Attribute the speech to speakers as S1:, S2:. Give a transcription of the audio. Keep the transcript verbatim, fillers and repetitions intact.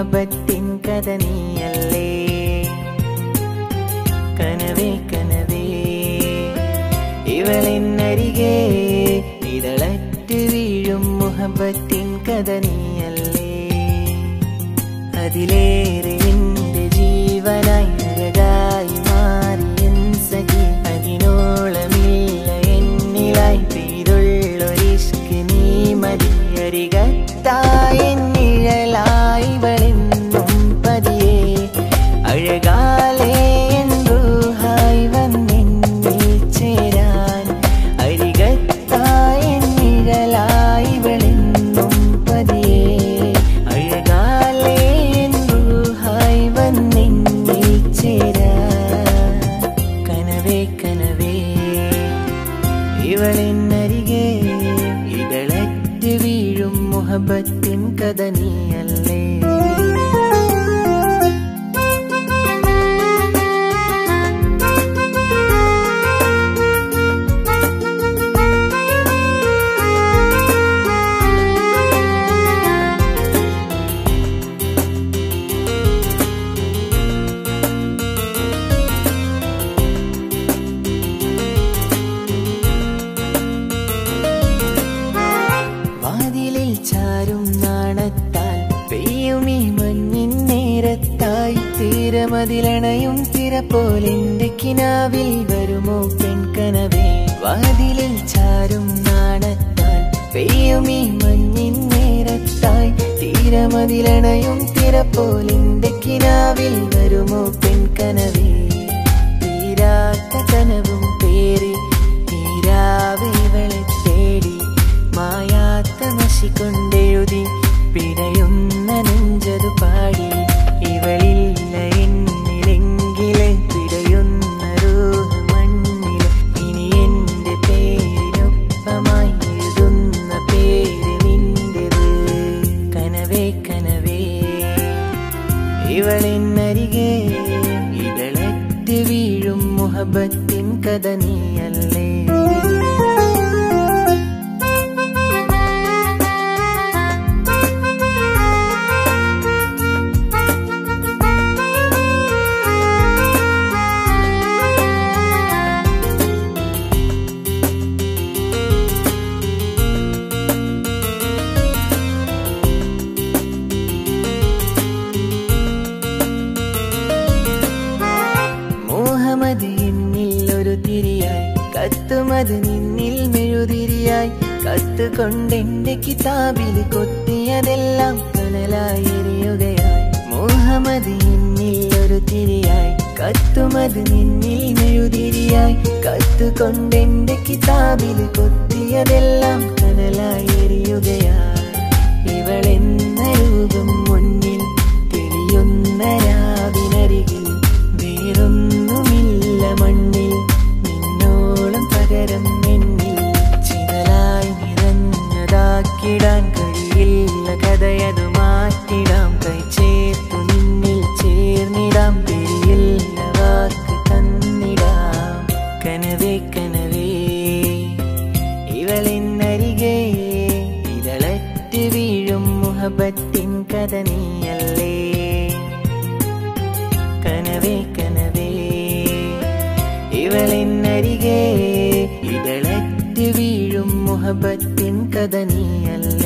S1: മുഹബത്തിൻ കഥ നീയല്ലേ. കനവേ കനവേ ഇവളെന്നരികെ ഇതളറ്റ് വീഴും മുഹബത്തിൻ കഥ നീയല്ലേ. അതിലേറെ എന്റെ ജീവനായി അഴകായി മാറിയൻ സഖി. അതിനോളമില്ല എന്നിലായി പെയ്തുള്ളൊരിഷ്ക് നീ മതി. അരികത്തായി നിഴലായി വളിന്നും പതിയെ അഴകാലേ എൻ റൂഹായി വന്നെന്നിൽ ചേരാൻ. അരികത്തായി നിഴലായി വളിന്നും പതിയെ അഴകാലേ എൻ റൂഹായി വന്നെന്നിൽ ചേരാൻ. കനവേ കനവേ ഇവളെന്നരികെ ഇതളറ്റ് വീഴും മുഹബത്തിൻ കഥ നീയല്ലേ. വാതിലിൽ ചാരും നാണത്താൽ പെയ്യുമീ മഞ്ഞിൻ നേരത്തായി തീരമതിലണയും തിര പോലെന്റെ കിനാവിൽ വരുമോ പെൺകനവേ. വാതിലിൽ ചാരും നാണത്താൽ പെയ്യുമീ മഞ്ഞിൻ നേരത്തായി തീരമതിലണയും തിര പോലെന്റെ കിനാവിൽ വരുമോ പെൺകനവേ. തീരാത്ത കനവും പേറി തീരാവിവളെ തേടി മായാത്ത മഷിക്കൊണ്ടെഴുതി പിടയുന്ന നെഞ്ചതു പാടി. ഇവളില്ല എന്നിലെങ്കിലെ പിടയുന്ന റൂഹ് മണ്ണിൽ ഇനി എന്റെ പേരിനൊപ്പമായി എഴുതുന്ന പേര് നിന്റേത്. കനവേ കനവേ ഇവളെന്നരികെ ഇതളറ്റ് വീഴും മുഹബത്തിൻ കഥ നീയല്ലേ. മോഹമത് എന്നിൽ ഒരു തിരിയായി കത്തുമത് നിന്നിൽ മെഴുതിരിയായി. കത്തുകൊണ്ടെന്റെ കിതാബിൽ കൊത്തിയതെല്ലാം കനലായി എറിയുകയായി. മോഹമത് എന്നിൽ ഒരു തിരിയായി കത്തുമത് നിന്നിൽ മെഴുതിരിയായി. കത്തുകൊണ്ടെന്റെ കിതാബിൽ കൊത്തിയതെല്ലാം കനലായി എറിയുകയായി. ഇവളെന്ന രൂപം മുന്നിൽ തെളിയുന്ന രാവിനരികിൽ വേറൊന്നുമില്ല മണ്ണിൽ നിന്നോളം പകരം എന്നിൽ. ചിതലായി നിറഞ്ഞതാക്കിടാൻ കഴിയില്ല കഥയതു മാറ്റിടാം. കൈ ചേർത്തു നിന്നിൽ ചേർന്നിടാം പിരിയില്ല വാക്ക് തന്നിടാം. കനവേ കനവേ ഇവളെന്നരികെ ഇതളറ്റ് വീഴും മുഹബത്തിൻ കഥ നീയല്ലേ. കനവേ കനവേ ഇവളെന്നരികെ ഇതളറ്റ് വീഴും മുഹബത്തിൻ കഥ നീയല്ലേ.